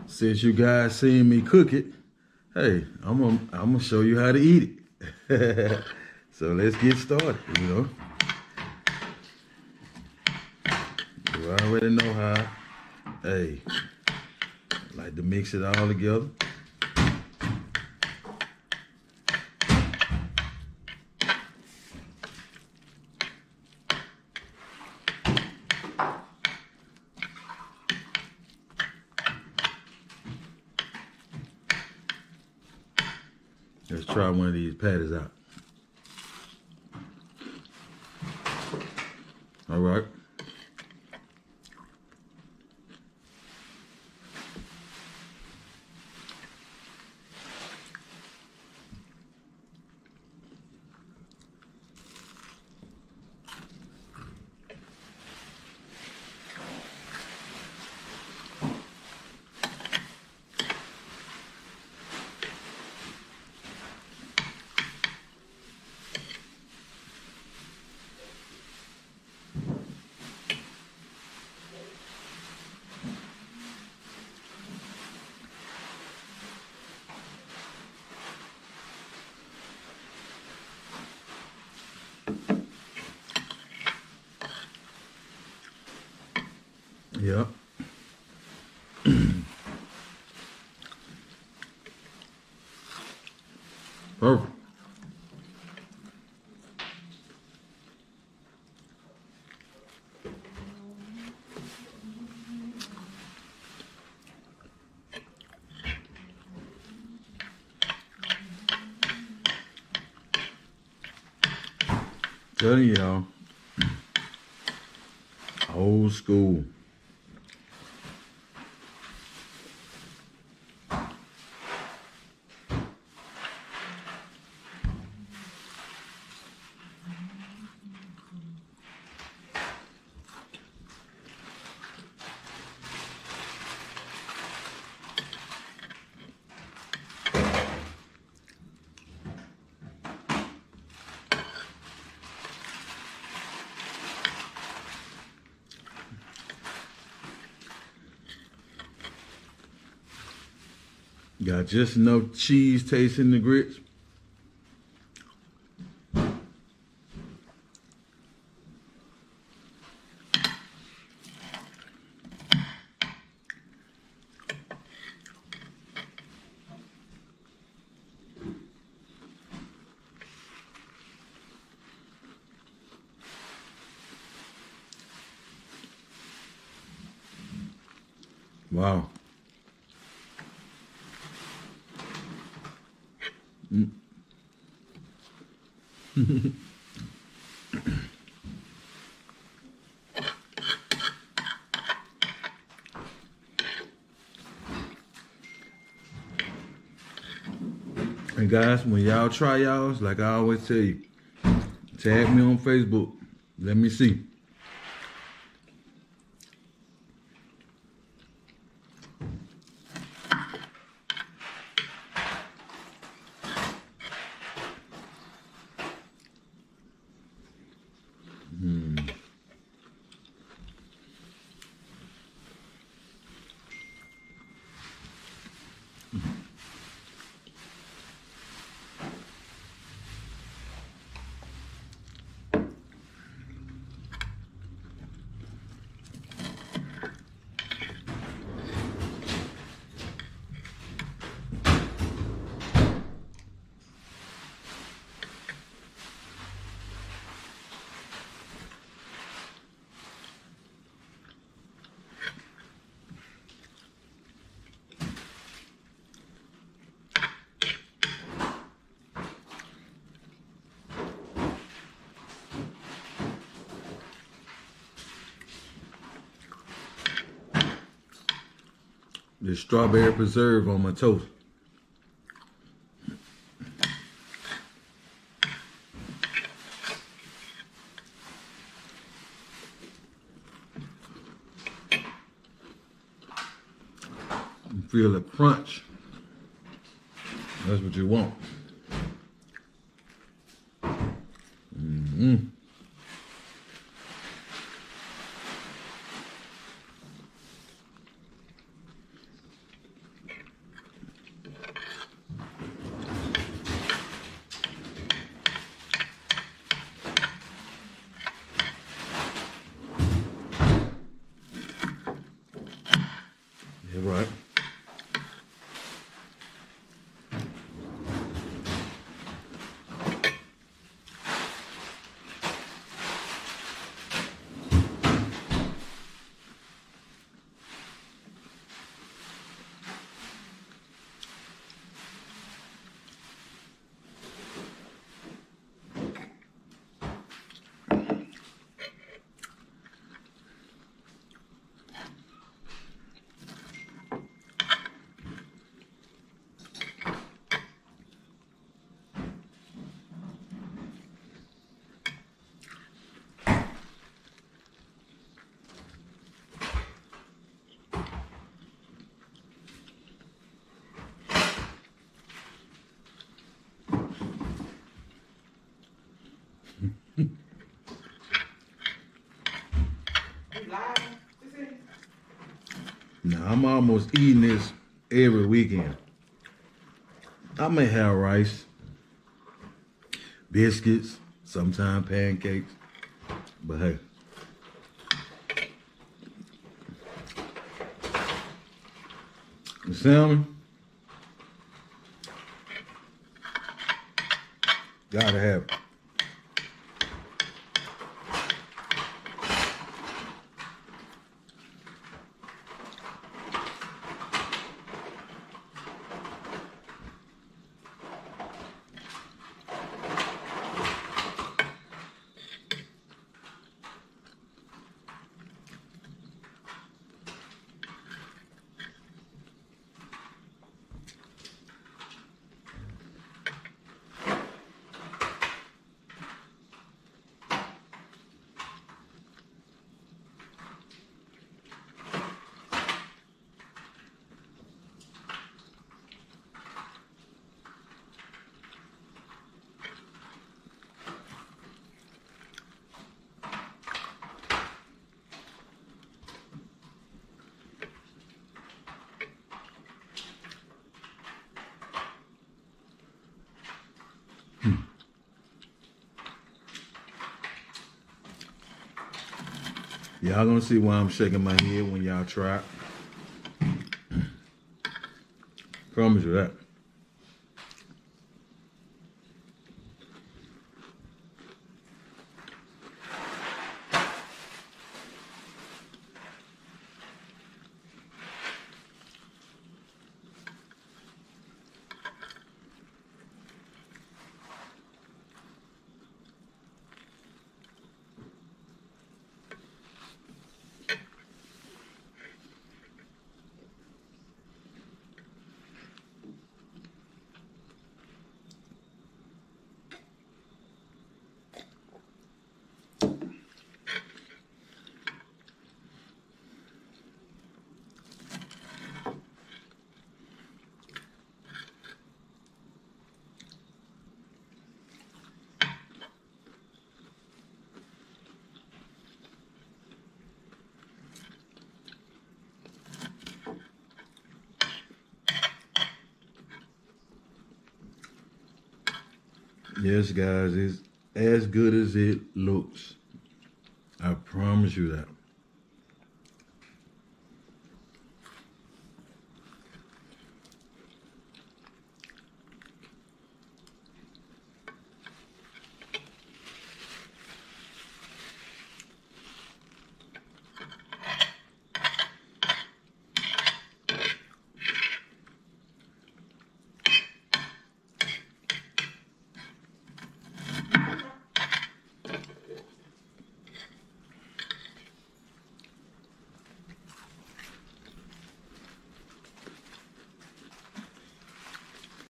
Since you guys seen me cook it, hey, I'm gonna show you how to eat it. So let's get started, you know. You already know how. Hey, I like to mix it all together. Let's try one of these patties out. All right. Yep. Perfect. Telling y'all, old school. Got just enough cheese taste in the grits. Wow. And guys, when y'all try y'all's, like I always tell you, tag me on Facebook. Let me see. The strawberry preserve on my toast. You feel the crunch. That's what you want. You're right. Now, I'm almost eating this every weekend. I may have rice, biscuits, sometimes pancakes, but hey. The salmon, gotta have it. Y'all gonna see why I'm shaking my head when y'all try it. Promise you that. Yes, guys, it's as good as it looks. I promise you that.